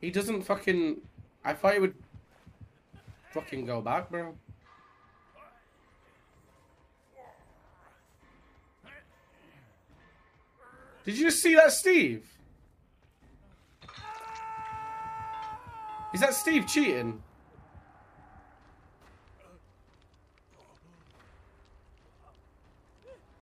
He doesn't fucking... I thought he would fucking go back, bro. Did you just see that, Steve? Is that Steve cheating?